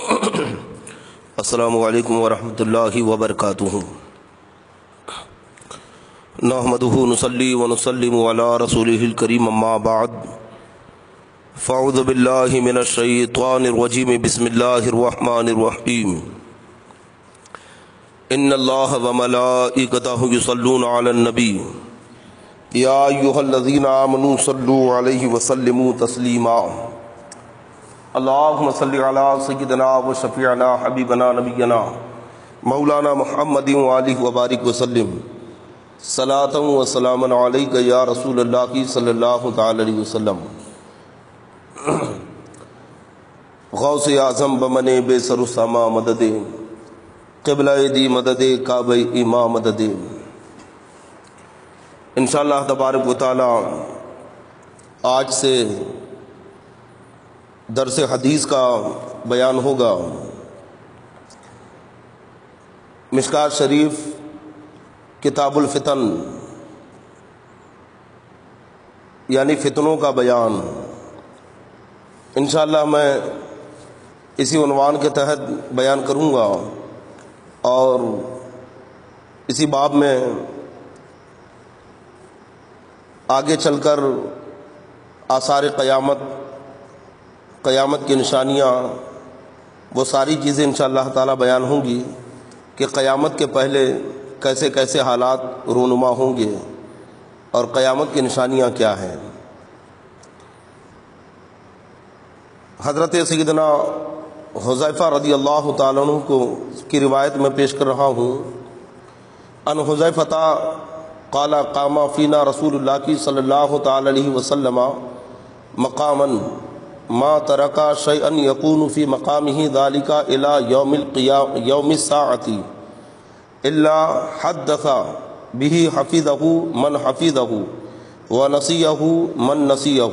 السلام علیکم ورحمۃ اللہ وبرکاتہ۔ نحمدہ نصلی ونسلم علی رسولہ الکریم، اما بعد، فاعوذ باللہ من الشیطان الرجیم، بسم اللہ الرحمن الرحیم۔ ان اللہ وملائکتہ یصلون علی النبی یا ایھا الذین آمنوا صلوا علیہ وسلموا تسلیما۔ اللہم صلی علی سیدنا و شفیعنا حبیبنا نبینا مولانا محمد وآلہ وبارک وسلم، صلاۃ و سلام علیک یا رسول اللہ صلی اللہ تعالی علیہ وسلم۔ غوث اعظم بمن بے سر و سما مدد، قبلہ دی مدد، کعبہ ایما مدد۔ انشاءاللہ تبارک و تعالی آج سے درس حدیث کا بیان ہوگا۔ مشکوٰۃ شریف کتاب الفتن، یعنی فتنوں کا بیان۔ انشاءاللہ میں اسی عنوان کے تحت بیان کروں گا، اور اسی باب میں آگے چل کر آثار قیامت کی نشانیاں، وہ ساری چیزیں انشاءاللہ تعالی بیان ہوں گی کہ قیامت کے پہلے کیسے کیسے حالات رونما ہوں گے اور قیامت کی نشانیاں کیا ہیں۔ حضرت سیدنا حذیفہ رضی اللہ تعالیٰ عنہ کی روایت میں پیش کر رہا ہوں۔ ان حذیفہ قال قام فینا رسول اللہ صلی اللہ تعالی علیہ وسلم مقاما ما ترک شیئا یکون فی مقامہ ذلک الی یوم الساعۃ الا حدث به حفظہ من حفظہ ونسیہ من نسیہ۔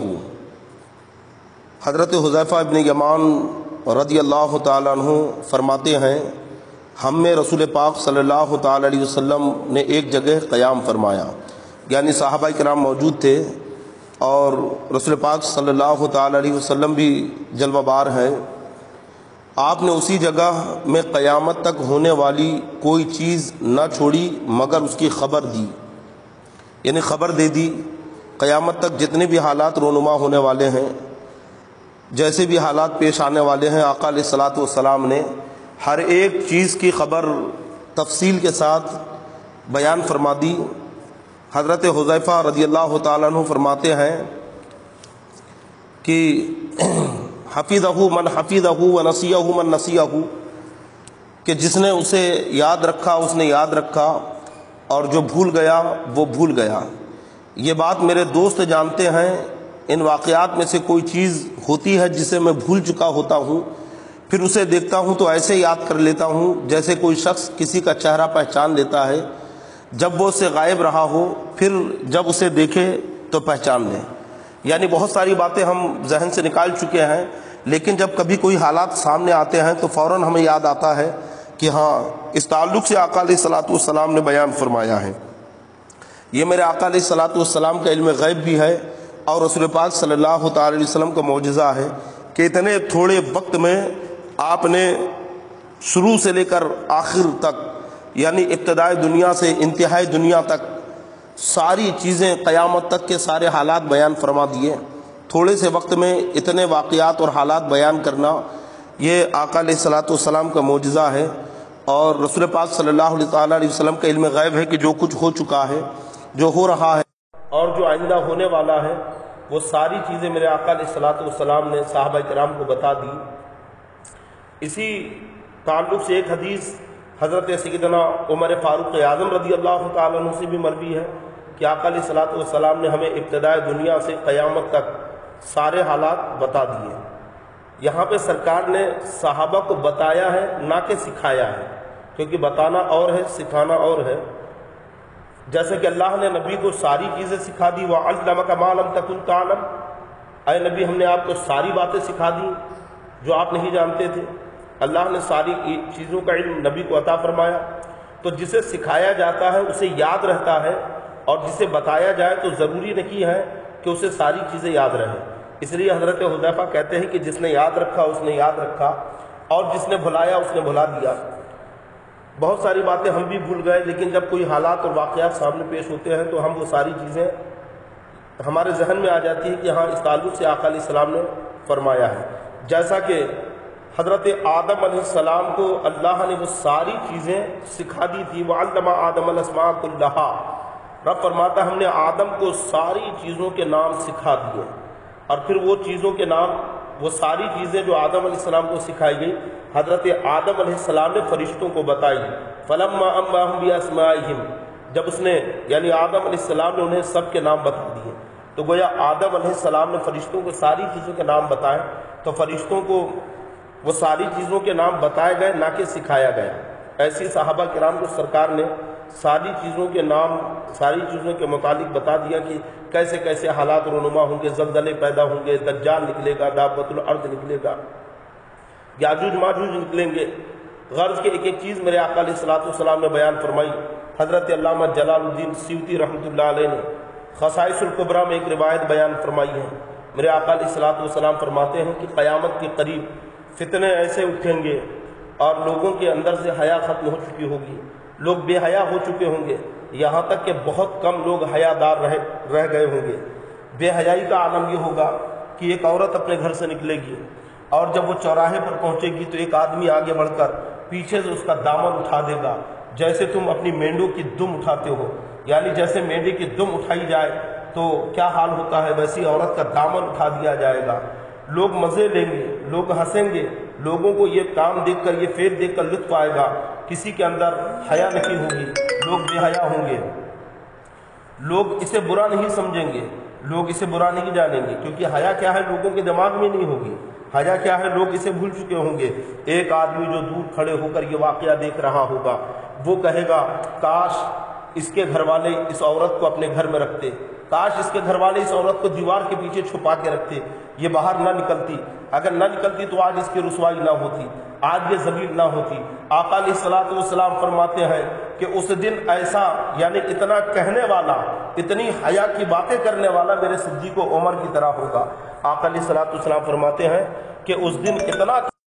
حضرت حذیفہ ابن یمان رضی اللہ تعالیٰ عنہ فرماتے ہیں، ہم میں رسول پاک صلی اللہ تعالی علیہ وسلم نے ایک جگہ قیام فرمایا، یعنی صحابہ کرام موجود تھے اور رسول پاک صلی اللہ تعالی علیہ وسلم بھی جلوہ بار ہیں۔ آپ نے اسی جگہ میں قیامت تک ہونے والی کوئی چیز نہ چھوڑی مگر اس کی خبر دی، یعنی خبر دے دی۔ قیامت تک جتنے بھی حالات رونما ہونے والے ہیں، جیسے بھی حالات پیش آنے والے ہیں، آقا علیہ الصلوۃ والسلام نے ہر ایک چیز کی خبر تفصیل کے ساتھ بیان فرما دی۔ حضرت حذیفہ رضی اللہ تعالیٰ عنہ فرماتے ہیں کہ حفظہ من حفظہ ونسیہ من نسیہ، کہ جس نے اسے یاد رکھا اس نے یاد رکھا، اور جو بھول گیا وہ بھول گیا۔ یہ بات میرے دوست جانتے ہیں، ان واقعات میں سے کوئی چیز ہوتی ہے جسے میں بھول چکا ہوتا ہوں، پھر اسے دیکھتا ہوں تو ایسے یاد کر لیتا ہوں جیسے کوئی شخص کسی کا چہرہ پہچان لیتا ہے جب وہ اس سے غائب رہا ہو، پھر جب اسے دیکھے تو پہچان لے۔ یعنی بہت ساری باتیں ہم ذہن سے نکال چکے ہیں، لیکن جب کبھی کوئی حالات سامنے آتے ہیں تو فوراً ہمیں یاد آتا ہے کہ ہاں اس تعلق سے آقا علیہ الصلوۃ والسلام نے بیان فرمایا ہے۔ یہ میرے آقا علیہ الصلوۃ والسلام کا علم غیب بھی ہے، اور رسول پاک صلی اللہ تعالی علیہ وسلم کا معجزہ ہے کہ اتنے تھوڑے وقت میں آپ نے شروع سے لے کر آخر تک، یعنی ابتدائی دنیا سے انتہائی دنیا تک ساری چیزیں، قیامت تک کے سارے حالات بیان فرما دیے۔ تھوڑے سے وقت میں اتنے واقعات اور حالات بیان کرنا، یہ آقا علیہ الصلوۃ والسلام کا معجزہ ہے، اور رسول پاک صلی اللہ تعالی علیہ وسلم کا علم غیب ہے کہ جو کچھ ہو چکا ہے، جو ہو رہا ہے، اور جو آئندہ ہونے والا ہے، وہ ساری چیزیں میرے آقا علیہ الصلوۃ والسلام نے صحابہ کرام کو بتا دی۔ اسی تعلق سے ایک حدیث حضرت سیدنا عمر فاروق اعظم رضی اللہ تعالیٰ عنہ سے بھی مروی ہے کہ آقا علیہ الصلوۃ والسلام نے ہمیں ابتدائی دنیا سے قیامت تک سارے حالات بتا دیے۔ یہاں پہ سرکار نے صحابہ کو بتایا ہے، نہ کہ سکھایا ہے، کیونکہ بتانا اور ہے، سکھانا اور ہے۔ جیسے کہ اللہ نے نبی کو ساری چیزیں سکھا دی، وَعَلَّمَكَ مَا لَمْ تَكُنْ تَعْلَمْ، اے نبی ہم نے آپ کو ساری باتیں سکھا دی جو آپ نہیں جانتے تھے۔ اللہ نے ساری چیزوں کا علم نبی کو عطا فرمایا، تو جسے سکھایا جاتا ہے اسے یاد رہتا ہے، اور جسے بتایا جائے تو ضروری نہیں ہے کہ اسے ساری چیزیں یاد رہیں۔ اس لیے حضرت حذیفہ کہتے ہیں کہ جس نے یاد رکھا اس نے یاد رکھا۔ اور جس نے بھلایا اس نے بھلا دیا۔ بہت ساری باتیں ہم بھی بھول گئے، لیکن جب کوئی حالات اور واقعات سامنے پیش ہوتے ہیں تو ہم وہ ساری چیزیں ہمارے ذہن میں آ جاتی ہے کہ ہاں اس تعلق سے آقا علیہ السلام نے فرمایا ہے۔ جیسا کہ حضرت آدم علیہ السلام کو اللہ نے وہ ساری چیزیں سکھا دی تھی، وَعَلَّمَ آدَمَ الْأَسْمَاءَ كُلَّهَا، رب فرماتا ہم نے آدم کو ساری چیزوں کے نام سکھا دیے، اور پھر وہ چیزوں کے نام، وہ ساری چیزیں جو آدم علیہ السلام کو سکھائی گئی، حضرت آدم علیہ السلام نے فرشتوں کو بتائی۔ فَلَمَّا أَنبَأَهُم بِأَسْمَائِهِمْ، جب اس نے یعنی آدم علیہ السلام نے انہیں سب کے نام بتا دیے، تو گویا آدم علیہ السلام نے فرشتوں کو ساری چیزوں کے نام بتائے، تو فرشتوں کو وہ ساری چیزوں کے نام بتائے گئے، نہ کہ سکھایا گیا۔ ایسی صحابہ کرام کو سرکار نے ساری چیزوں کے نام، ساری چیزوں کے متعلق بتا دیا کہ کیسے کیسے حالات رونما ہوں گے، زلزلے پیدا ہوں گے، دجال نکلے گا، دابۃ الارض نکلے گا، یاجوج ماجوج نکلیں گے۔ غرض کے ایک ایک چیز میرے آقا علیہ الصلوۃ والسلام نے بیان فرمائی۔ حضرت علامہ جلال الدین سیوطی رحمۃ اللہ علیہ نے خصائص الکبریٰ میں ایک روایت بیان فرمائی ہے۔ میرے آقا علیہ الصلوۃ والسلام فرماتے ہیں کہ قیامت کے قریب فتنے ایسے اٹھیں گے اور لوگوں کے اندر سے حیا ختم ہو چکی ہوگی، لوگ بے حیا ہو چکے ہوں گے، یہاں تک کہ بہت کم لوگ حیا دار رہ گئے ہوں گے۔ بے حیائی کا عالم یہ ہوگا کہ ایک عورت اپنے گھر سے نکلے گی، اور جب وہ چوراہے پر پہنچے گی تو ایک آدمی آگے بڑھ کر پیچھے سے اس کا دامن اٹھا دے گا، جیسے تم اپنی مینڈوں کی دم اٹھاتے ہو، یعنی جیسے مینڈے کی دم اٹھائی جائے تو کیا حال ہوتا ہے، ویسی عورت کا دامن اٹھا دیا جائے گا۔ لوگ مزے لیں گے، لوگ ہنسیں گے، لوگوں کو یہ کام دیکھ کر، یہ فیل دیکھ کر لطف آئے گا، کسی کے اندر حیا نہیں ہوگی، لوگ بے حیا ہوں گے، لوگ اسے برا نہیں سمجھیں گے، لوگ اسے برا نہیں جانیں گے، کیونکہ حیا کیا ہے لوگوں کے دماغ میں نہیں ہوگی، حیا کیا ہے لوگ اسے بھول چکے ہوں گے۔ ایک آدمی جو دور کھڑے ہو کر یہ واقعہ دیکھ رہا ہوگا، وہ کہے گا کاش اس کے گھر والے اس عورت کو اپنے گھر میں رکھتے، کاش اس کے گھر والے اس عورت کو دیوار کے پیچھے چھپا کے رکھتے، یہ باہر نہ نکلتی، اگر نہ نکلتی تو آج اس کی رسوائی نہ ہوتی، آج یہ ذلیل نہ ہوتی۔ آقا علیہ الصلوۃ والسلام فرماتے ہیں کہ اس دن ایسا، یعنی اتنا کہنے والا، اتنی حیا کی باتیں کرنے والا میرے صدیق و عمر کی طرح ہوگا۔ آقا علیہ الصلوۃ والسلام فرماتے ہیں کہ اس دن اتنا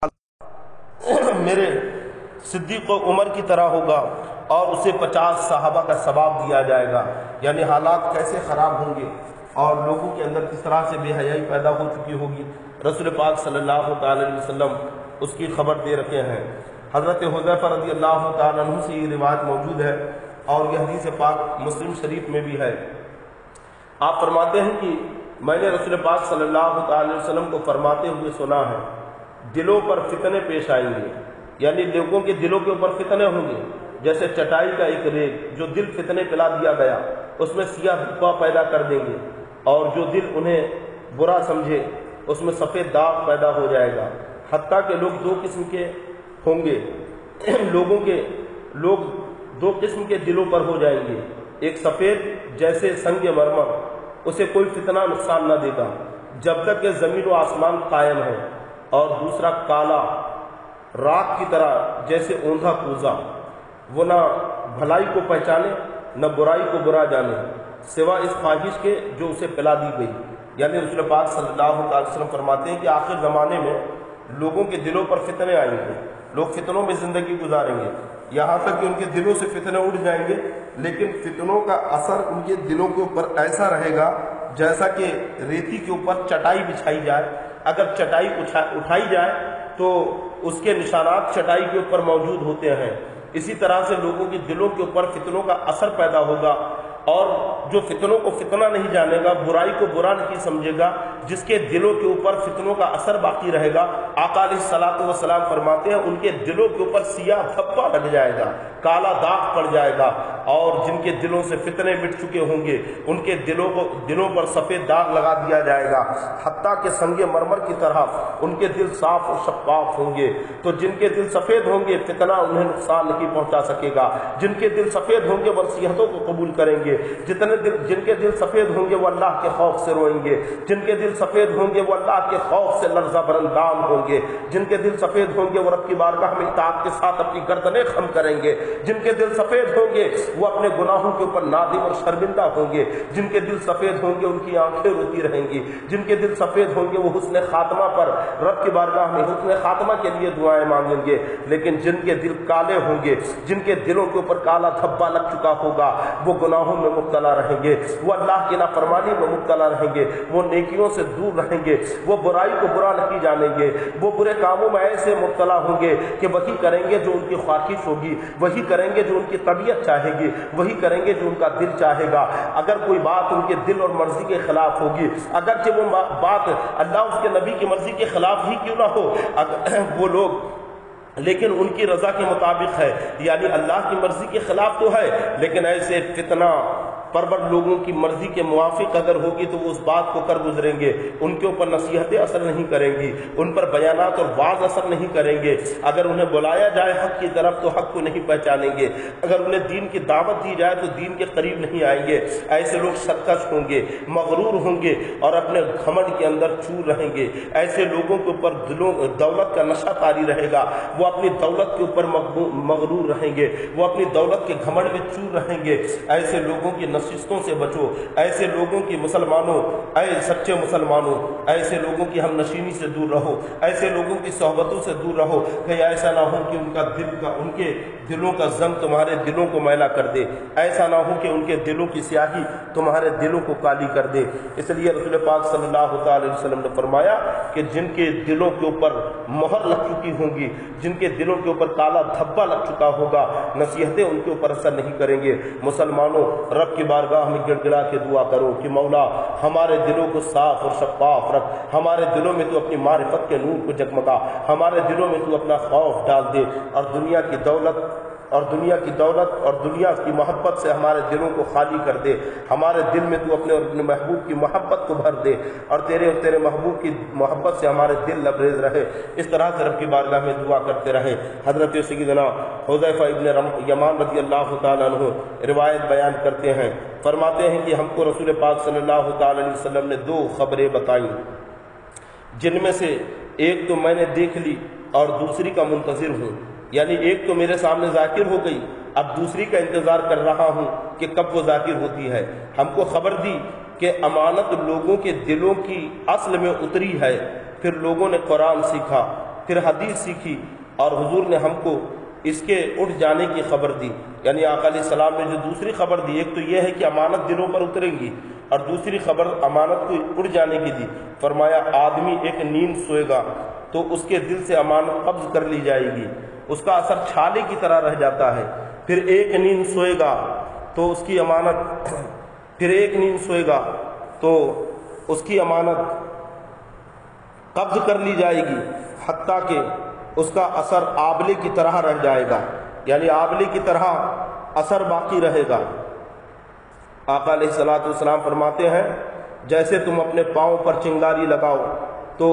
میرے صدیق و عمر کی طرح ہوگا، اور اسے 50 صحابہ کا ثواب دیا جائے گا۔ یعنی حالات کیسے خراب ہوں گے اور لوگوں کے اندر کس طرح سے بے حیائی پیدا ہو چکی ہوگی، رسول پاک صلی اللہ تعالی علیہ وسلم اس کی خبر دے رکھے ہیں۔ حضرت حذیفہ رضی اللہ تعالی عنہ سے یہ روایت موجود ہے، اور یہ حدیث پاک مسلم شریف میں بھی ہے۔ آپ فرماتے ہیں کہ میں نے رسول پاک صلی اللہ تعالی علیہ وسلم کو فرماتے ہوئے سنا ہے، دلوں پر فتنے پیش آئیں گے، یعنی لوگوں کے دلوں کے اوپر فتنے ہوں گے، جیسے چٹائی کا ایک ریگ جو دل فتنے پلا دیا گیا، اس میں سیاہ دھبا پیدا کر دیں گے، اور جو دل انہیں برا سمجھے اس میں سفید داغ پیدا ہو جائے گا، حتیٰ کہ لوگ دو قسم کے ہوں گے، لوگ دو قسم کے دلوں پر ہو جائیں گے، ایک سفید جیسے سنگ مرمر، اسے کوئی فتنہ نقصان نہ دے گا جب تک کہ زمین و آسمان قائم ہے، اور دوسرا کالا راکھ کی طرح جیسے اوندا کوزا، وہ نہ بھلائی کو پہچانے نہ برائی کو برا جانے، سوا اس خواہش کے جو اسے پلا دی گئی۔ یعنی رسول پاک صلی اللہ علیہ وسلم فرماتے ہیں کہ آخر زمانے میں لوگوں کے دلوں پر فتنے آئیں گے، لوگ فتنوں میں زندگی گزاریں گے، یہاں تک کہ ان کے دلوں سے فتنے اٹھ جائیں گے، لیکن فتنوں کا اثر ان کے دلوں کے اوپر ایسا رہے گا جیسا کہ ریتی کے اوپر چٹائی بچھائی جائے، اگر چٹائی اٹھائی جائے تو اس کے نشانات چٹائی کے اوپر موجود ہوتے ہیں۔ اسی طرح سے لوگوں کے دلوں کے اوپر فتنوں کا اثر پیدا ہوگا، اور جو فتنوں کو فتنہ نہیں جانے گا، برائی کو برا نہیں سمجھے گا، جس کے دلوں کے اوپر فتنوں کا اثر باقی رہے گا، آقا علیہ الصلوۃ والسلام فرماتے ہیں ان کے دلوں کے اوپر سیاہ دھبا لگ جائے گا، کالا داغ پڑ جائے گا، اور جن کے دلوں سے فتنے مٹ چکے ہوں گے ان کے دلوں پر سفید داغ لگا دیا جائے گا، حتیٰ کہ سنگ مرمر کی طرح ان کے دل صاف و شفاف ہوں گے۔ تو جن کے دل سفید ہوں گے فتنہ انہیں نقصان نہیں پہنچا سکے گا، جن کے دل سفید ہوں گے وہ نصیحتوں کو قبول کریں گے، گے، جن کے دل سفید ہوں گے وہ اللہ کے خوف سے روئیں گے، جن کے دل سفید ہوں گے وہ اللہ کے خوف سے لرزہ برندان ہوں گے، جن کے دل سفید ہوں گے وہ رب کی بارگاہ میں اطاعت کے ساتھ اپنی گردنیں خم کریں گے، جن کے دل سفید ہوں گے وہ اپنے گناہوں کے اوپر نادم اور شرمندہ ہوں گے، جن کے دل سفید ہوں گے ان کی آنکھیں روتی رہیں گی، جن کے دل سفید ہوں گے وہ حسن خاتمہ پر رب کی بارگاہ میں حسن خاتمہ کے لیے دعائیں مانگیں گے، لیکن جن کے دل کالے ہوں گے، جن کے دلوں کے اوپر کالا دھبا لگ چکا ہوگا، وہ گناہوں میں مبتلا رہیں گے، وہ اللہ کی نافرمانی میں مبتلا رہیں گے، وہ نیکیوں سے دور رہیں گے، وہ برائی کو برا نہیں جانیں گے، وہ برے کاموں میں ایسے مبتلا ہوں گے کہ وہی کریں گے جو ان کی خواہش ہوگی، وہی کریں گے جو ان کی طبیعت چاہے گی، وہی کریں گے جو ان کا دل چاہے گا۔ اگر کوئی بات ان کے دل اور مرضی کے خلاف ہوگی، اگرچہ وہ بات اللہ اس کے نبی کی مرضی کے خلاف ہی کیوں نہ ہو، وہ لوگ لیکن ان کی رضا کے مطابق ہے، یعنی اللہ کی مرضی کے خلاف تو ہے، لیکن ایسے فتنہ پرور لوگوں کی مرضی کے موافق اگر ہوگی تو وہ اس بات کو کر گزریں گے، ان کے اوپر نصیحتیں اثر نہیں کریں گی، ان پر بیانات اور وعظ اثر نہیں کریں گے، اگر انہیں بلایا جائے حق کی طرف تو حق کو نہیں پہچانیں گے، اگر انہیں دین کی دعوت دی جائے تو دین کے قریب نہیں آئیں گے۔ ایسے لوگ سرکش ہوں گے، مغرور ہوں گے اور اپنے گھمنڈ کے اندر چور رہیں گے۔ ایسے لوگوں کے اوپر دولت کا نشہ طاری رہے گا، وہ اپنی دولت کے اوپر مغرور رہیں گے، وہ اپنی دولت کے گھمنڈ میں چور رہیں گے۔ ایسے لوگوں کی نشستوں سے بچو، ایسے لوگوں کی مسلمانوں، اے سچے مسلمانوں، ایسے لوگوں کی ہم نشینی سے دور رہو، ایسے لوگوں کی صحبتوں سے دور رہو کہ ایسا نہ ہو کہ ان کے دلوں کا زنگ تمہارے دلوں کو میلا کر دے، ایسا نہ ہو کہ ان کے دلوں کی سیاہی تمہارے دلوں کو کالی کر دے۔ اس لیے رسول پاک صلی اللہ تعالی وسلم نے فرمایا کہ جن کے دلوں کے اوپر مہر لگ چکی ہوں گی، جن کے دلوں کے اوپر کالا دھبا لگ چکا ہوگا، نصیحتیں ان کے اوپر اثر نہیں کریں گے۔ مسلمانوں، رب کی بارگاہ میں گڑ گڑا کے دعا کرو کہ مولا ہمارے دلوں کو صاف اور شفاف رکھ، ہمارے دلوں میں تو اپنی معرفت کے نور کو جگمگا، ہمارے دلوں میں تو اپنا خوف ڈال دے، اور دنیا کی دولت اور دنیا کی محبت سے ہمارے دلوں کو خالی کر دے، ہمارے دل میں تو اپنے اور اپنے محبوب کی محبت کو بھر دے، اور تیرے محبوب کی محبت سے ہمارے دل لبریز رہے۔ اس طرح سے رب کی بارگاہ میں دعا کرتے رہے۔ حضرت سیدنا حذیفہ ابن یمان رضی اللہ تعالیٰ عنہ روایت بیان کرتے ہیں، فرماتے ہیں کہ ہم کو رسول پاک صلی اللہ تعالیٰ علیہ وسلم نے 2 خبریں بتائیں، جن میں سے ایک تو میں نے دیکھ لی اور دوسری کا منتظر ہوں، یعنی ایک تو میرے سامنے ذاکر ہو گئی، اب دوسری کا انتظار کر رہا ہوں کہ کب وہ ذاکر ہوتی ہے۔ ہم کو خبر دی کہ امانت لوگوں کے دلوں کی اصل میں اتری ہے، پھر لوگوں نے قرآن سیکھا، پھر حدیث سیکھی، اور حضور نے ہم کو اس کے اٹھ جانے کی خبر دی، یعنی آقا علیہ السلام نے جو دوسری خبر دی، ایک تو یہ ہے کہ امانت دلوں پر اتریں گی، اور دوسری خبر امانت کو اڑ جانے کی دی۔ فرمایا آدمی ایک نیند سوئے گا تو اس کے دل سے امانت قبض کر لی جائے گی، اس کا اثر چھالے کی طرح رہ جاتا ہے، پھر ایک نیند سوئے گا تو اس کی امانت اس کی امانت قبض کر لی جائے گی، حتیٰ کہ اس کا اثر آبلے کی طرح رہ جائے گا، یعنی آبلے کی طرح اثر باقی رہے گا۔ آقا علیہ السلام فرماتے ہیں جیسے تم اپنے پاؤں پر چنگاری لگاؤ تو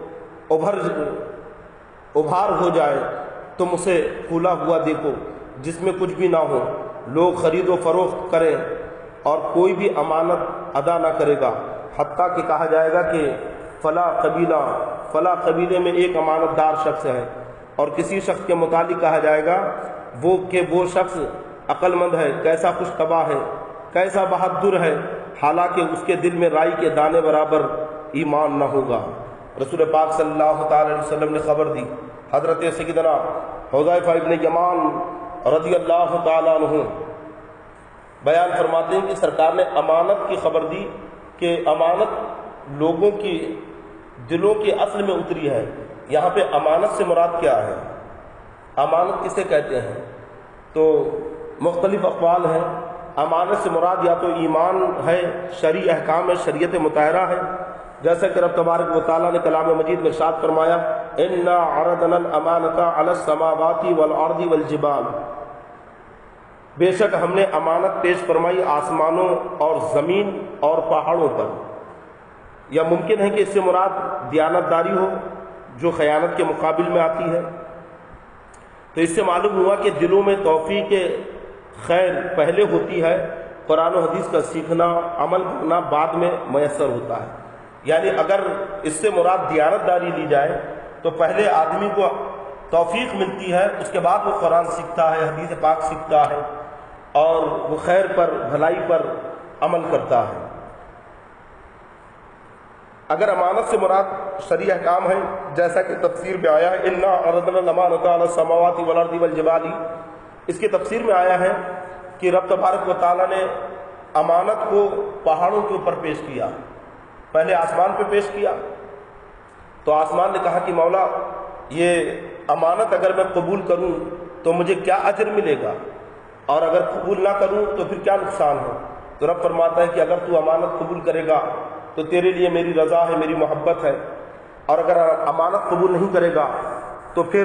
ابھار ہو جائے، تم اسے کھلا ہوا دیکھو جس میں کچھ بھی نہ ہو، لوگ خرید و فروخت کریں اور کوئی بھی امانت ادا نہ کرے گا، حتیٰ کہ کہا جائے گا کہ فلاں قبیلے میں ایک امانت دار شخص ہے، اور کسی شخص کے متعلق کہا جائے گا وہ شخص عقل مند ہے، کیسا خوش طبع ہے، کیسا بہادر ہے، حالانکہ اس کے دل میں رائی کے دانے برابر ایمان نہ ہوگا۔ رسول پاک صلی اللہ تعالی علیہ وسلم نے خبر دی۔ حضرت سیدنا حذیفہ ابن یمان رضی اللہ تعالی عنہ بیان فرماتے ہیں کہ سرکار نے امانت کی خبر دی کہ امانت لوگوں کی دلوں کی اصل میں اتری ہے۔ یہاں پہ امانت سے مراد کیا ہے، امانت کسے کہتے ہیں؟ تو مختلف اقوال ہیں۔ امانت سے مراد یا تو ایمان ہے، شرعی احکام ہے، شریعت مطہرہ ہے، جیسا کہ رب تبارک و تعالیٰ نے کلام مجید میں ارشاد فرمایا اِنَّا عَرَضْنَا الْأَمَانَةَ عَلَى السَّمَاوَاتِ وَالْأَرْضِ وَالْجِبَالِ، بے شک ہم نے امانت پیش فرمائی آسمانوں اور زمین اور پہاڑوں پر۔ یا ممکن ہے کہ اس سے مراد دیانتداری ہو جو خیانت کے مقابل میں آتی ہے۔ تو اس سے معلوم ہوا کہ دلوں میں توفیق خیر پہلے ہوتی ہے قرآن و حدیث کا سیکھنا عمل کرنا بعد میں میسر ہوتا ہے. یعنی اگر اس سے مراد دیانت داری لی جائے تو پہلے آدمی کو توفیق ملتی ہے، اس کے بعد وہ قرآن سیکھتا ہے، حدیث پاک سیکھتا ہے اور وہ خیر پر بھلائی پر عمل کرتا ہے. اگر امانت سے مراد شرعی احکام ہے جیسا کہ تفسیر میں آیا ہے انا عرضنا الامانۃ علی السماوات والارض والجبال، اس کی تفسیر میں آیا ہے کہ رب تبارک و تعالیٰ نے امانت کو پہاڑوں کے اوپر پیش کیا. پہلے آسمان پہ پیش کیا تو آسمان نے کہا کہ مولا یہ امانت اگر میں قبول کروں تو مجھے کیا اجر ملے گا، اور اگر قبول نہ کروں تو پھر کیا نقصان ہے. تو رب فرماتا ہے کہ اگر تو امانت قبول کرے گا تو تیرے لیے میری رضا ہے، میری محبت ہے، اور اگر امانت قبول نہیں کرے گا تو پھر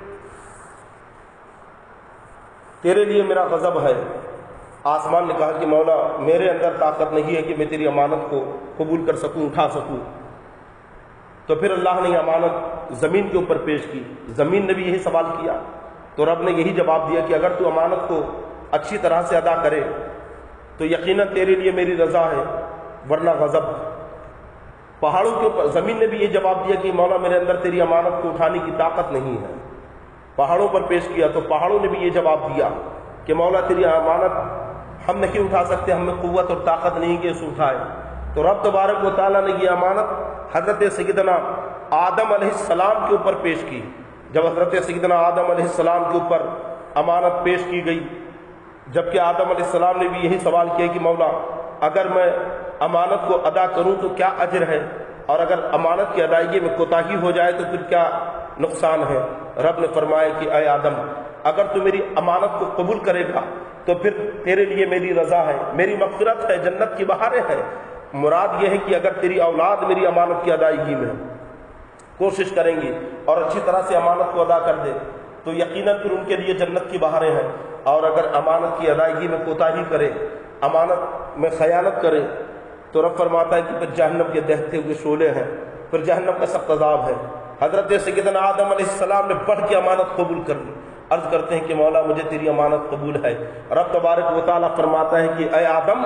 تیرے لیے میرا غضب ہے. آسمان نے کہا کہ مولا میرے اندر طاقت نہیں ہے کہ میں تیری امانت کو قبول کر سکوں، اٹھا سکوں. تو پھر اللہ نے یہ امانت زمین کے اوپر پیش کی. زمین نے بھی یہی سوال کیا تو رب نے یہی جواب دیا کہ اگر تو امانت کو اچھی طرح سے ادا کرے تو یقیناً تیرے لیے میری رضا ہے ورنہ غضب. پہاڑوں کے اوپر زمین نے بھی یہ جواب دیا کہ مولا میرے اندر تیری امانت کو اٹھانے کی طاقت نہیں ہے. پہاڑوں پر پیش کیا تو پہاڑوں نے بھی یہ جواب دیا کہ مولا تیری امانت ہم نہیں اٹھا سکتے، ہم میں قوت اور طاقت نہیں کہ اسے اٹھائے. تو رب تبارک و تعالیٰ نے یہ امانت حضرت سیدنا آدم علیہ السلام کے اوپر پیش کی. جب حضرت سیدنا آدم علیہ السلام کے اوپر امانت پیش کی گئی، جبکہ آدم علیہ السلام نے بھی یہی سوال کیا کہ مولا اگر میں امانت کو ادا کروں تو کیا اجر ہے، اور اگر امانت کی ادائیگی میں کوتاہی ہو جائے تو پھر کیا نقصان ہے. رب نے فرمایا کہ اے آدم اگر تو میری امانت کو قبول کرے گا تو پھر تیرے لیے میری رضا ہے، میری مغفرت ہے، جنت کی بہاریں ہیں. مراد یہ ہے کہ اگر تیری اولاد میری امانت کی ادائیگی میں کوشش کریں گی اور اچھی طرح سے امانت کو ادا کر دے تو یقیناً پھر ان کے لیے جنت کی بہاریں ہیں. اور اگر امانت کی ادائیگی میں کوتاہی کرے، امانت میں خیانت کرے تو رب فرماتا ہے کہ پھر جہنم کے دہتے ہوئے شعلے ہیں، پھر جہنم کا سخت عذاب ہے. حضرت سیدنا آدم علیہ السلام نے بڑھ کے امانت قبول کر لی. عرض کرتے ہیں کہ مولا مجھے تیری امانت قبول ہے. رب تبارک و تعالیٰ فرماتا ہے کہ اے آدم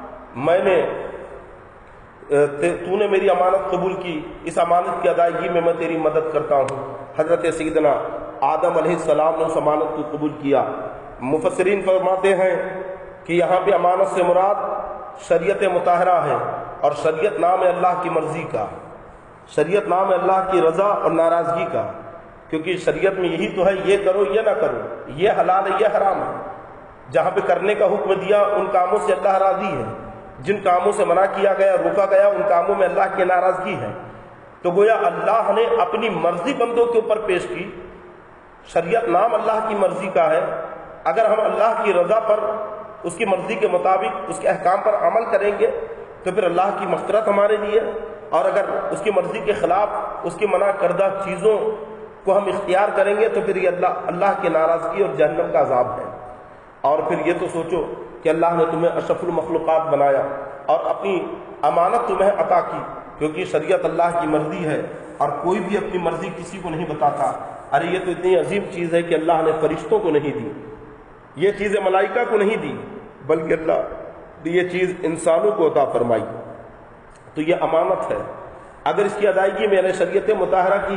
تو نے میری امانت قبول کی، اس امانت کی ادائیگی میں تیری مدد کرتا ہوں. حضرت سیدنا آدم علیہ السلام نے اس امانت کو قبول کیا. مفسرین فرماتے ہیں کہ یہاں پہ امانت سے مراد شریعت مطہرہ ہے، اور شریعت نام ہے اللہ کی مرضی کا، شریعت نام ہے اللہ کی رضا اور ناراضگی کا. کیونکہ شریعت میں یہی تو ہے یہ کرو یہ نہ کرو، یہ حلال ہے یہ حرام ہے. جہاں پہ کرنے کا حکم دیا ان کاموں سے اللہ راضی ہے، جن کاموں سے منع کیا گیا روکا گیا ان کاموں میں اللہ کی ناراضگی ہے. تو گویا اللہ نے اپنی مرضی بندوں کے اوپر پیش کی. شریعت نام اللہ کی مرضی کا ہے. اگر ہم اللہ کی رضا پر، اس کی مرضی کے مطابق اس کے احکام پر عمل کریں گے تو پھر اللہ کی مغفرت ہمارے لیے، اور اگر اس کی مرضی کے خلاف اس کی منع کردہ چیزوں کو ہم اختیار کریں گے تو پھر یہ اللہ کی ناراضگی اور جہنم کا عذاب ہے. اور پھر یہ تو سوچو کہ اللہ نے تمہیں اشرف المخلوقات بنایا اور اپنی امانت تمہیں عطا کی، کیونکہ شریعت اللہ کی مرضی ہے اور کوئی بھی اپنی مرضی کسی کو نہیں بتاتا. ارے یہ تو اتنی عظیم چیز ہے کہ اللہ نے فرشتوں کو نہیں دی، یہ چیزیں ملائکہ کو نہیں دی، بلکہ اللہ نے یہ چیز انسانوں کو عطا فرمائی. تو یہ امانت ہے. اگر اس کی ادائیگی میں یعنی شریعت مطہرہ کی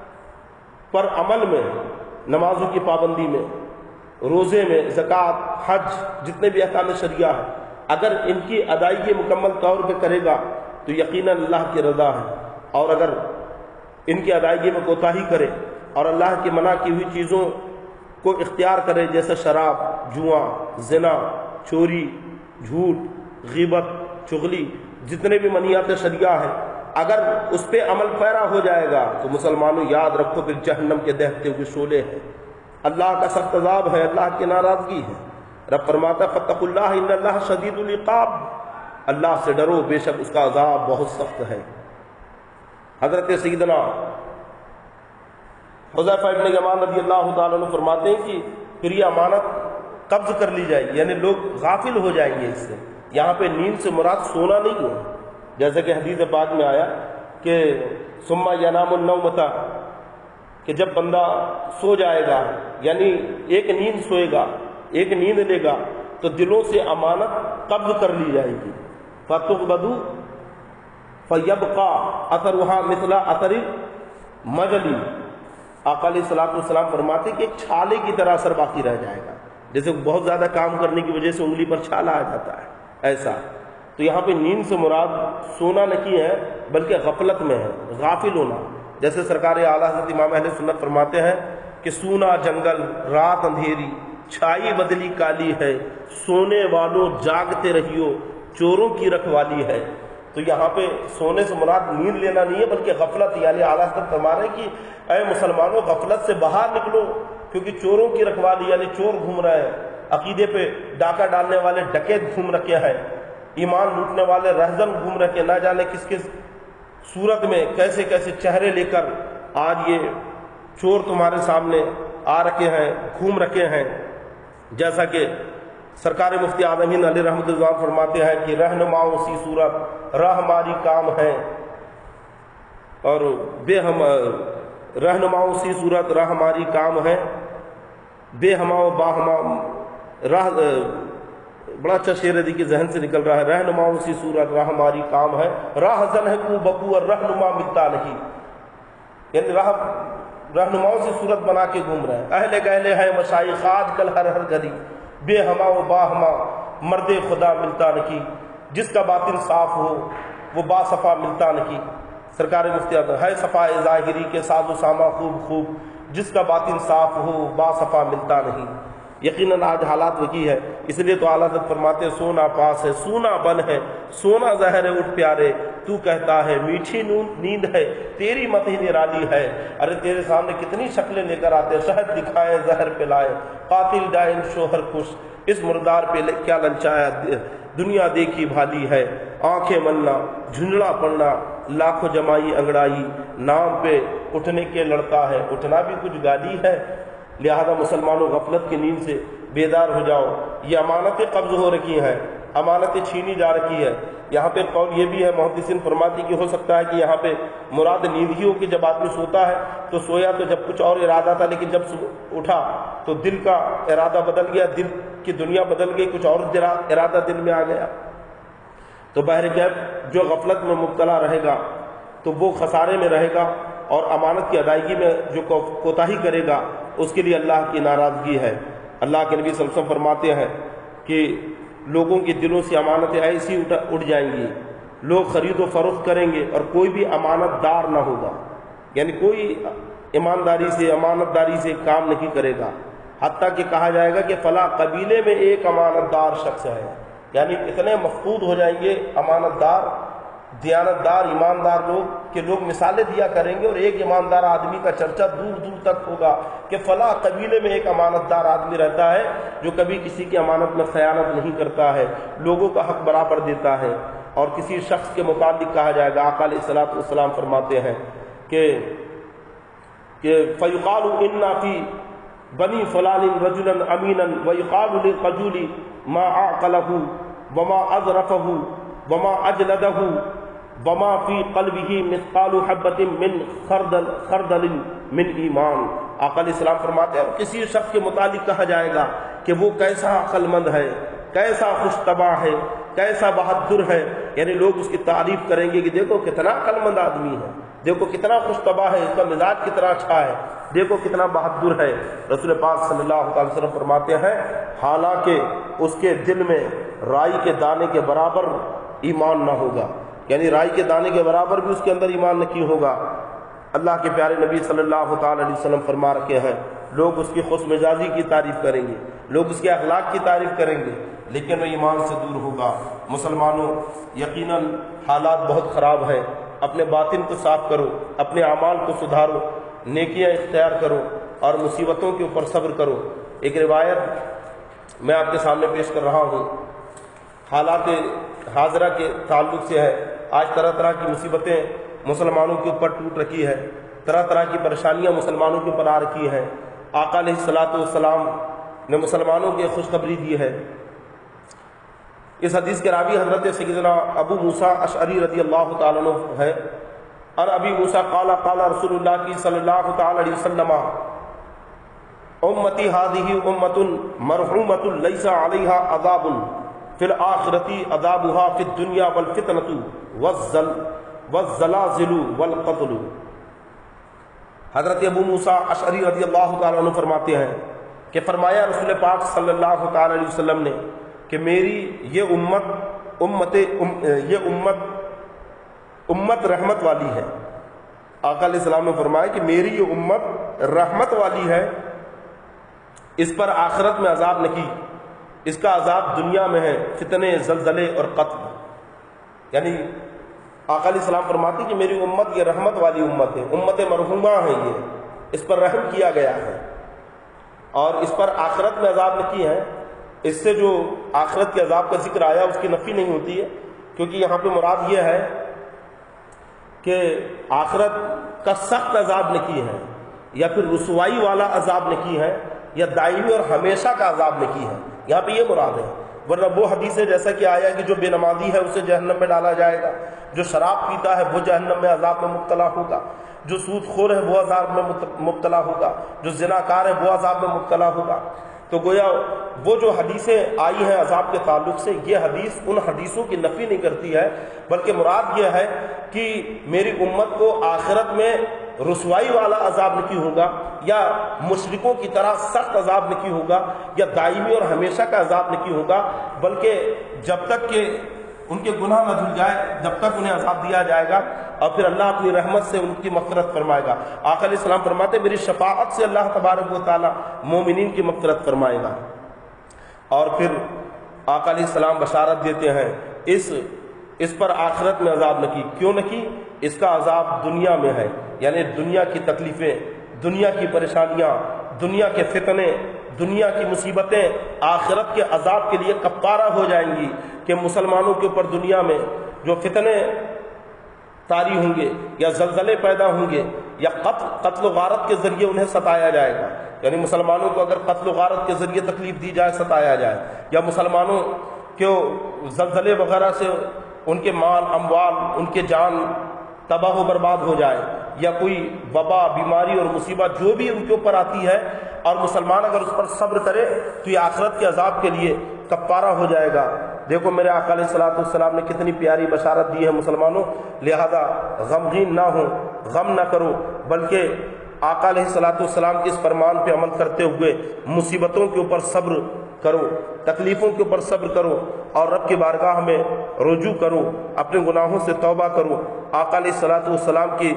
پر عمل میں، نمازوں کی پابندی میں، روزے میں، زکوٰۃ، حج، جتنے بھی احکام شریعہ ہیں، اگر ان کی ادائیگی مکمل طور پہ کرے گا تو یقیناً اللہ کی رضا ہے. اور اگر ان کی ادائیگی میں کوتاہی کرے اور اللہ کی منع کی ہوئی چیزوں کو اختیار کرے جیسے شراب، جوا، زنا، چوری، جھوٹ، غیبت، چغلی، جتنے بھی منہیات شریعہ ہیں، اگر اس پہ عمل پیرا ہو جائے گا تو مسلمانوں یاد رکھو پھر جہنم کے دہتے ہوئے شعلے ہیں. اللہ کا سخت عذاب ہے، اللہ کی ناراضگی ہے. رب فرماتا ہے فاتقوا اللہ ان اللہ شدید العقاب، اللہ سے ڈرو بے شک اس کا عذاب بہت سخت ہے. حضرت سیدنا حذیفہ ابن یمان رضی اللہ تعالیٰ عنہ فرماتے ہیں کہ پھر یہ امانت قبض کر لی جائے گی، یعنی لوگ غافل ہو جائیں گے اس سے. یہاں پہ نیند سے مراد سونا نہیں ہے، جیسے کہ حدیث پاک میں آیا کہ ثم ینام النومۃ، کہ جب بندہ سو جائے گا، یعنی ایک نیند سوئے گا، ایک نیند لے گا تو دلوں سے امانت قبض کر لی جائے گی. فتقبض فیبقى اثرها مثل اثر مجل. آقا علیہ الصلوۃ والسلام فرماتے کہ ایک چھالے کی طرح اثر باقی رہ جائے گا، جیسے بہت زیادہ کام کرنے کی وجہ سے انگلی پر چھالا آ جاتا ہے ایسا. تو یہاں پہ نیند سے مراد سونا نہیں ہے بلکہ غفلت میں ہے، غافل ہونا. جیسے سرکار اعلیٰ حضرت امام اہل سنت فرماتے ہیں کہ سونا جنگل، رات اندھیری، چھائی بدلی کالی ہے، سونے والوں جاگتے رہیو، چوروں کی رکھوالی ہے. تو یہاں پہ سونے سے مراد نیند لینا نہیں ہے بلکہ غفلت. یعنی اعلیٰ حضرت فرما رہے ہیں کہ اے مسلمانوں غفلت سے باہر نکلو، کیونکہ چوروں کی رکھوالی یعنی چور گھوم رہے ہیں، عقیدے پہ ڈاکہ ڈالنے والے ڈکیت گھوم رکھے ہیں، ایمان لوٹنے والے رہزن گھوم رکھے، نہ جانے کس کس صورت میں کیسے کیسے چہرے لے کر آج یہ چور تمہارے سامنے آ رکھے ہیں، گھوم رکھے ہیں. جیسا کہ سرکار مفتی عالمین علیہ رحمۃ اللہ فرماتے ہیں کہ رہنماؤں سی صورت راہ ہماری کام ہے، اور بے ہم رہنماؤں سی صورت راہ ہماری کام ہے، بے ہماؤ باہما راہ. بڑا اچھا شعر ہے کہ ذہن سے نکل رہا ہے. رہنماؤں سی صورت راہ ہماری کام ہے، راہ زن ہے کو بکو اور رہنما ملتا نہیں. یعنی رہنماؤں سے صورت بنا کے گھوم رہے ہیں. اہل گہلے ہیں مشائخ آج کل ہر ہر گلی، بے ہما و باہما مرد خدا ملتا نہیں. جس کا باطن صاف ہو وہ با صفا ملتا نہیں. سرکار مفتی ہے صفائے ظاہری کے ساز و ساما خوب خوب، جس کا باطن صاف ہو با صفا ملتا نہیں. یقیناً آج حالات وہی ہے، اس لیے تو اعلیٰ حضرت فرماتے ہیں سونا پاس ہے، سونا بن ہے، سونا زہر ہے اٹھ پیارے، تو کہتا ہے میٹھی نیند ہے، تیری مت ہی نرالی ہے. ارے تیرے سامنے کتنی شکلیں لے کر آتے، شہد دکھائے زہر پلائے، قاتل ڈائن شوہر خوش، اس مردار پہ کیا للچایا، دنیا دیکھی بھالی ہے. آنکھیں ملنا، جھنجھڑا پڑنا، لاکھوں جمائی انگڑائی، نام پہ اٹھنے کے لڑتا ہے، اٹھنا بھی کچھ گالی ہے. لہذا مسلمانوں غفلت کی نیند سے بیدار ہو جاؤ. یہ امانتیں قبض ہو رکھی ہیں، امانتیں چھینی جا رکھی ہے. یہاں پہ قول یہ بھی ہے، محدثین فرماتی کہ ہو سکتا ہے کہ یہاں پہ مراد نیند ہی ہو کہ جب آدمی سوتا ہے تو سویا تو جب کچھ اور ارادہ تھا، لیکن جب اٹھا تو دل کا ارادہ بدل گیا، دل کی دنیا بدل گئی، کچھ اور ارادہ دل میں آ گیا. تو بہرکیف جو غفلت میں مبتلا رہے گا تو وہ خسارے میں رہے گا، اور امانت کی ادائیگی میں جو کوتاہی کرے گا اس کے لیے اللہ کی ناراضگی ہے. اللہ کے نبی صلی اللہ علیہ وسلم فرماتے ہیں کہ لوگوں کے دلوں سے امانتیں ایسی اٹھ جائیں گی، لوگ خرید و فروخت کریں گے اور کوئی بھی امانت دار نہ ہوگا. یعنی کوئی ایمانداری سے امانت داری سے کام نہیں کرے گا، حتیٰ کہ کہا جائے گا کہ فلاں قبیلے میں ایک امانت دار شخص ہے. یعنی اتنے مفقود ہو جائیں گے امانت دار، دیانت دار، ایماندار لوگ کہ لوگ مثالیں دیا کریں گے، اور ایک ایماندار آدمی کا چرچا دور دور تک ہوگا کہ فلاں قبیلے میں ایک امانت دار آدمی رہتا ہے جو کبھی کسی کی امانت میں خیانت نہیں کرتا ہے، لوگوں کا حق برابر دیتا ہے. اور کسی شخص کے متعلق کہا جائے گا، آقا علیہ الصلوۃ والسلام فرماتے ہیں کہ فیقال انا فی بنی فلان رجلا امینا ویقال للرجل ما اعقلہ وما اظرفہ وما اجلدہ وما فی قلبہ مثقال حبۃ من خردل من ایمان. آقا علیہ السلام فرماتے ہیں اور کسی شخص کے متعلق کہا جائے گا کہ وہ کیسا عقل مند ہے، کیسا خوش طبع ہے، کیسا بہادر ہے. یعنی لوگ اس کی تعریف کریں گے کہ دیکھو کتنا عقل مند آدمی ہے، دیکھو کتنا خوش طبع ہے، اس کا مزاج کتنا اچھا ہے، دیکھو کتنا بہادر ہے. رسول پاک صلی اللہ علیہ وسلم فرماتے ہیں حالانکہ اس کے دل میں رائی کے دانے کے برابر ایمان نہ ہوگا. یعنی رائی کے دانے کے برابر بھی اس کے اندر ایمان نہیں ہوگا. اللہ کے پیارے نبی صلی اللہ تعالی علیہ وسلم فرما رکھے ہیں لوگ اس کی خوش مزاجی کی تعریف کریں گے، لوگ اس کے اخلاق کی تعریف کریں گے، لیکن وہ ایمان سے دور ہوگا. مسلمانوں یقیناً حالات بہت خراب ہیں. اپنے باطن کو صاف کرو، اپنے اعمال کو سدھارو، نیکیاں اختیار کرو اور مصیبتوں کے اوپر صبر کرو. ایک روایت میں آپ کے سامنے پیش کر رہا ہوں، حالات حاضرہ کے تعلق سے ہے. آج طرح طرح کی مصیبتیں مسلمانوں کے اوپر ٹوٹ رکھی ہے، طرح طرح کی پریشانیاں مسلمانوں کے اوپر آ رکھی ہیں. آقا علیہ الصلوۃ والسلام نے مسلمانوں کی خوشخبری دی ہے. اس حدیث کے راوی حضرت سیدنا ابو موسیٰ اشعری رضی اللہ تعالیٰ عنہ ہے. اور ابی موسیٰ قال قال رسول اللہ صلی اللہ تعالی علیہ وسلم उम्मती हादिही उम्मतुन मरहूमतुन लैसा अलैहा अज़ाबुन फिल आखिरती अज़ाबुहा फिद दुनिया वल फितनतु वज़्ज़लाज़िलु वल क़त्लु। हज़रत अबू मूसा अशअरी रज़ियल्लाहु तआला अन्हु फरमाते हैं कि फरमाया रसूल पाक सल्लल्लाहु तआला अलैहि वसल्लम ने कि मेरी ये उम्मत रहमत वाली है। आका अलैहिस्सलाम ने फरमाया कि मेरी ये उम्मत रहमत वाली है, इस पर आखिरत में अजाब नहीं, इसका अजाब दुनिया में है, फितने, जलजले और कत्ल। यानी आका अलैहिस्सलाम फरमाती कि मेरी उम्मत ये रहमत वाली उम्मत है, उम्मत मरहूमा है, ये इस पर रहम किया गया है और इस पर आखिरत में अजाब नहीं है। इससे जो आखिरत के अजाब का जिक्र आया उसकी नफी नहीं होती है, क्योंकि यहाँ पे मुराद ये है कि आखिरत का सख्त अजाब नहीं है या फिर रुसवाई वाला अजाब नहीं है या दायमी और हमेशा का अजाब नहीं है, यहाँ पे ये मुराद है। वरना वो हदीस है जैसा कि आया कि जो बेनमाजी है उसे जहन्नम में डाला जाएगा, जो शराब पीता है वो जहन्नम में अजाब में मुब्तला होगा, जो सूदखोर है वो अजाब में मुब्तला होगा, जो जिनाकार है वो अजाब में मुब्तला होगा। तो गोया वो जो हदीसें आई हैं अजाब के ताल्लुक से, ये हदीस उन हदीसों की नफ़ी नहीं करती है, बल्कि मुराद ये है कि मेरी उम्मत को आखिरत में रुसवाई वाला अजाब नहीं होगा या मुशरिकों की तरह सख्त अजाब नहीं होगा या दायमी और हमेशा का अजाब नहीं होगा, बल्कि जब तक कि उनके गुनाह न धुल जाए जब तक उन्हें अजाब दिया जाएगा और फिर अल्लाह अपनी रहमत से उनकी मग़फ़िरत फरमाएगा। आका अलैहिस्सलाम फरमाते मेरी शफाअत से अल्लाह तबारक व तआला मोमिनीन की मग़फ़िरत फरमाएगा। और फिर आका अलैहिस्सलाम बशारत देते हैं इस पर आखिरत में अजाब न की, क्यों न की, इसका अजाब दुनिया में है, यानी दुनिया की तकलीफ़ें, दुनिया की परेशानियाँ, दुनिया के फितने, दुनिया की मुसीबतें आखिरत के अजाब के लिए कफ़ारा हो जाएंगी कि मुसलमानों के ऊपर दुनिया में जो फितने तारी होंगे या जलजले पैदा होंगे या कत्ल गारत के ज़रिए उन्हें सताया जाएगा, यानी मुसलमानों को अगर कत्ल गारत के ज़रिए तकलीफ़ दी जाए, सताया जाए, या मुसलमानों को जलजले वगैरह से उनके माल अमवाल, उनके जान तबाह व बर्बाद हो जाए, या कोई वबा, बीमारी और मुसीबत जो भी उनके ऊपर आती है और मुसलमान अगर उस पर सब्र करे तो ये आखिरत के अजाब के लिए कफ़ारा हो जाएगा। देखो मेरे आका अलैहिस्सलाम ने कितनी प्यारी बशारत दी है मुसलमानों, लिहाजा गमगीन ना हो, गम ना करो, बल्कि आका अलैहिस्सलाम के इस फरमान पे अमल करते हुए मुसीबतों के ऊपर सब्र करो, तकलीफ़ों के ऊपर सब्र करो और रब की बारगाह में रुजू करो, अपने गुनाहों से तौबा करो, आका अलैहिस्सलाम की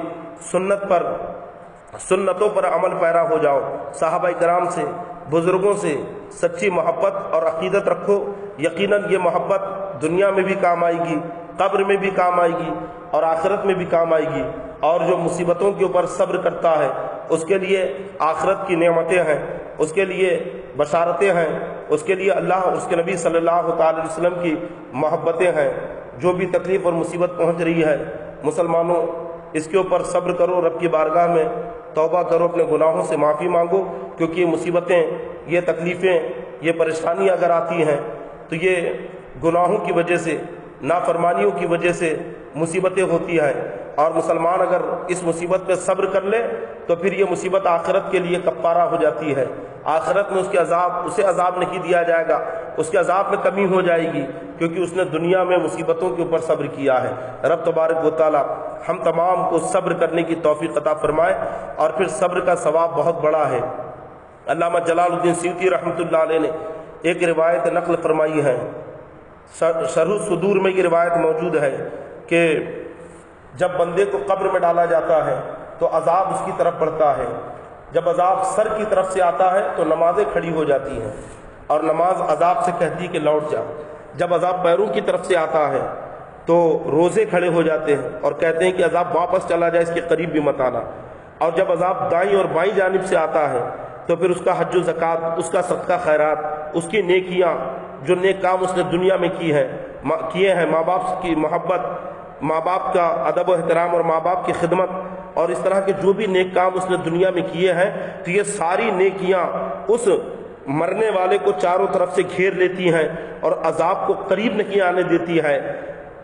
सुन्नतों पर अमल पैरा हो जाओ, सहाबाए किराम से, बुज़ुर्गों से सच्ची मोहब्बत और अक़ीदत रखो। यकीनन ये मोहब्बत दुनिया में भी काम आएगी, कब्र में भी काम आएगी और आखिरत में भी काम आएगी। और जो मुसीबतों के ऊपर सब्र करता है उसके लिए आखिरत की नेमतें हैं, उसके लिए बशारतें हैं, उसके लिए अल्लाह और उसके नबी सल्लल्लाहु अलैहि वसल्लम की मोहब्बतें हैं। जो भी तकलीफ़ और मुसीबत पहुँच रही है मुसलमानों, इसके ऊपर सब्र करो, रब की बारगाह में तौबा करो, अपने गुनाहों से माफ़ी मांगो, क्योंकि ये मुसीबतें, ये तकलीफ़ें, ये परेशानी अगर आती हैं तो ये गुनाहों की वजह से, नाफरमानियों की वजह से मुसीबतें होती हैं। और मुसलमान अगर इस मुसीबत पे सब्र कर ले तो फिर ये मुसीबत आखिरत के लिए कफ़ारा हो जाती है। आखिरत में उसे अजाब नहीं दिया जाएगा, उसके अजाब में कमी हो जाएगी, क्योंकि उसने दुनिया में मुसीबतों के ऊपर सब्र किया है। रब तबारक व तआला हम तमाम को सब्र करने की तौफीक अता फरमाए। और फिर सब्र का सवाब बहुत बड़ा है। अल्लामा जलालुद्दीन सियूती रहमतुल्लाह अलैह ने एक रिवायत नक़ल फरमाई है, शरह सुदूर में ये रिवायत मौजूद है कि जब बंदे को कब्र में डाला जाता है तो अजाब उसकी तरफ बढ़ता है। जब अजाब सर की तरफ से आता है तो नमाजें खड़ी हो जाती हैं और नमाज अजाब से कहती है कि लौट जा। जब अजाब पैरों की तरफ से आता है तो रोज़े खड़े हो जाते हैं और कहते हैं कि अजाब वापस चला जाए, इसके करीब भी मत आना। और जब अजाब दाईं और बाईं जानिब से आता है तो फिर उसका हज ज़कात, उसका सदका खैरात, उसकी नेकियां, जो नेक काम उसने दुनिया में किए हैं, माँ बाप की मोहब्बत, माँ बाप का अदब व एहतराम और माँ बाप की खिदमत और इस तरह के जो भी नेक काम उसने दुनिया में किए हैं, तो ये सारी नेकियां उस मरने वाले को चारों तरफ से घेर लेती हैं और अजाब को करीब नहीं आने देती है।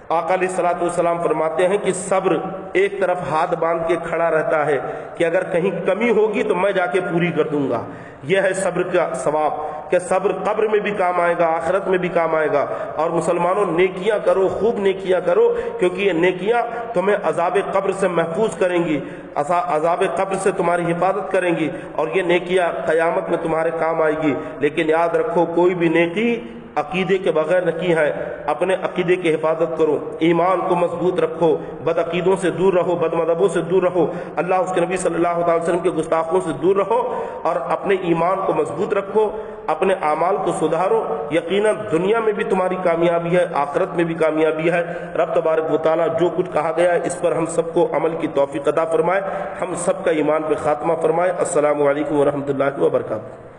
آقا علیہ الصلوۃ والسلام فرماتے ہیں کہ صبر ایک طرف ہاتھ باندھ کے کھڑا رہتا ہے کہ اگر کہیں کمی ہوگی تو میں جا کے پوری کر دوں گا. یہ ہے صبر کا ثواب کہ صبر قبر میں بھی کام آئے گا، آخرت میں بھی کام آئے گا. اور مسلمانوں نیکیاں کرو، خوب نیکیاں کرو، کیونکہ یہ نیکیاں تمہیں عذاب قبر سے محفوظ کریں گی، عذاب قبر سے تمہاری حفاظت کریں گی، اور یہ نیکیاں قیامت میں تمہارے کام آئے گی. لیکن یاد رکھو کوئی بھی نیکی عقیدے کے بغیر نہ کی ہے. اپنے عقیدے کی حفاظت کرو، ایمان کو مضبوط رکھو، بد عقیدوں سے دور رہو، بد مذہبوں سے دور رہو، اللہ اس کے نبی صلی اللہ علیہ وسلم کے گستاخوں سے دور رہو، اور اپنے ایمان کو مضبوط رکھو، اپنے اعمال کو سدھارو. یقیناً دنیا میں بھی تمہاری کامیابی ہے، آخرت میں بھی کامیابی ہے. رب تبارک و تعالیٰ جو کچھ کہا گیا ہے اس پر ہم سب کو عمل کی توفیق عطا فرمائے، ہم سب کا ایمان پہ خاتمہ فرمائے. السلام علیکم ورحمۃ اللہ وبرکاتہ.